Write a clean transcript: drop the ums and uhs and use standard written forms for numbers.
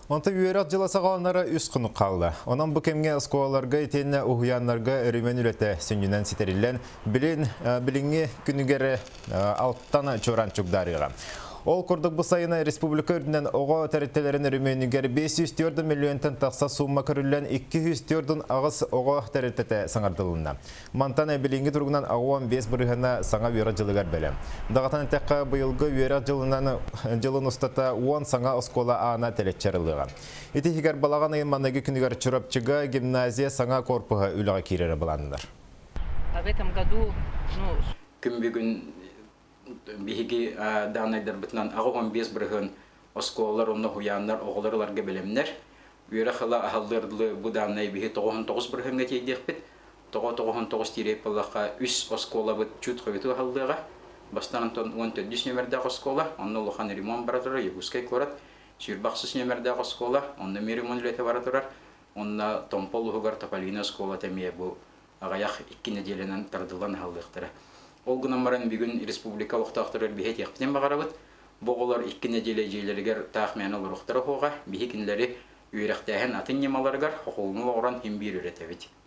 Онта үйерек жылы сағаланары үс құны қалды. Онан бұл кемге сколаларға етеніне ұхуянларға өрімен үлеті сүнінен сетерілен біліңі күнігері алттан чоран чүгдарыға. Ол күрдік бұл сайына республика үрдінен оға тәріттелерін өріменігер 504 миллионтан тақса сумма көрілен 204 ағыз оға тәріттеті саңардылына. Мантан біліңі тұрғынан ағуан 5 бұрығына саңа үйерек жылығар бәлі. Дағатан тәққа бұйылғы үйерек жылын ұстата 10 саңа оскола ағына тәлетчарылыға. Етехігер балаған айын маннағы күнігер чұрапчыға гимназия саңа корпуға үліға керері бұланылар. В этом году, биһиги данайдар битнан агон 5 бирген осколлар онно хуяннар огларларга белемнер үйрө хала ахалдырлы бу данай биһи 99 биргенге тийдекпит 99 тире палака 3 оскола бит чут ховиту халдыга бастан тон 14 номерда оскола онно лохан ремонт баратыр ягускай корат сюрбаксыз номерда оскола онно меримон лете баратыр онна томпол хугар тапалина оскола темие бу агаяк 2 неделенен тардылан халдыктыра. Олгынамаран бүгін республика уқтақтырыр бейет яқтен бағарабыд. Боғылар 2 неделе жейлергер тақмен олар уқтары хоға, бейкінлері үйректәхен атын немаларғар, хоқуыны оғыран хембир үретебет.